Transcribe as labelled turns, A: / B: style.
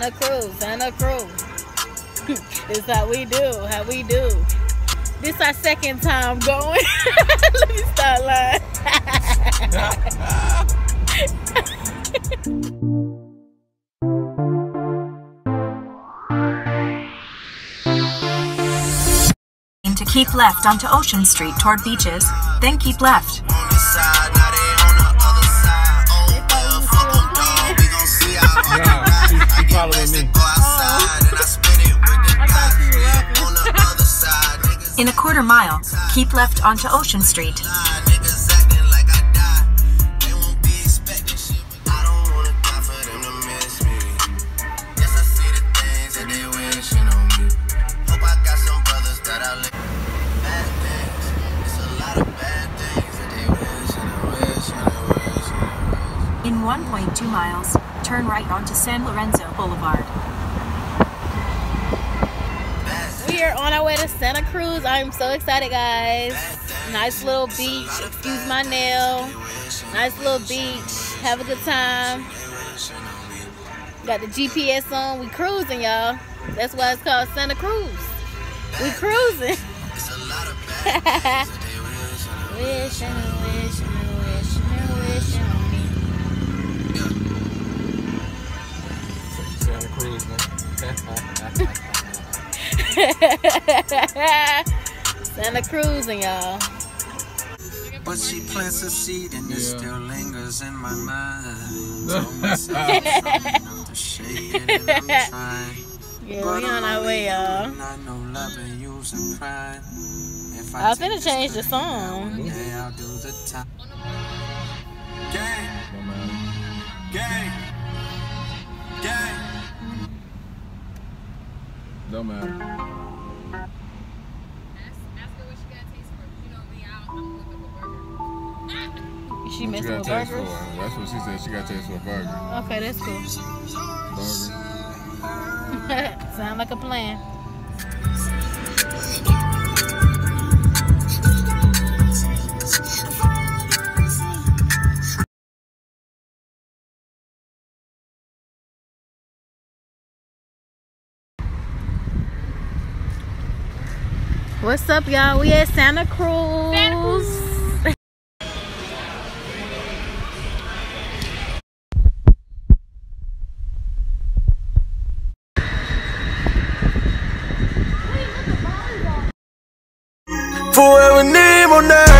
A: Santa Cruz, Santa Cruz. This how we do, how we do. This our second time going. Let me start lying.
B: To keep left onto Ocean Street toward beaches, then keep left. In a quarter mile, keep left onto Ocean Street. In 1.2 miles, turn right onto San Lorenzo Boulevard.
A: We are on our way to Santa Cruz. I'm so excited, guys. Nice little beach. Excuse my nail. Nice little beach. Have a good time. Got the GPS on. We cruising, y'all. That's why it's called Santa Cruz. We cruising. Wishing and wishing and wishing and wishing on me.
C: Santa Cruz, man.
A: Santa Cruz and y'all.
D: But she plants a seed and it still lingers in my mind.
A: Yeah, we on our way, y'all. I was finna change the song.
D: Gang. Gang. Gang.
C: Don't matter.
E: Ask her what she got taste for. You know me, I'm looking for a burger.
A: She messing with burgers?
C: That's what she said. She got taste for a burger.
A: Okay, that's cool.
C: Burger.
A: Sound like a plan. What's up, y'all? We at Santa Cruz. Santa Cruz.
D: Forever name on that.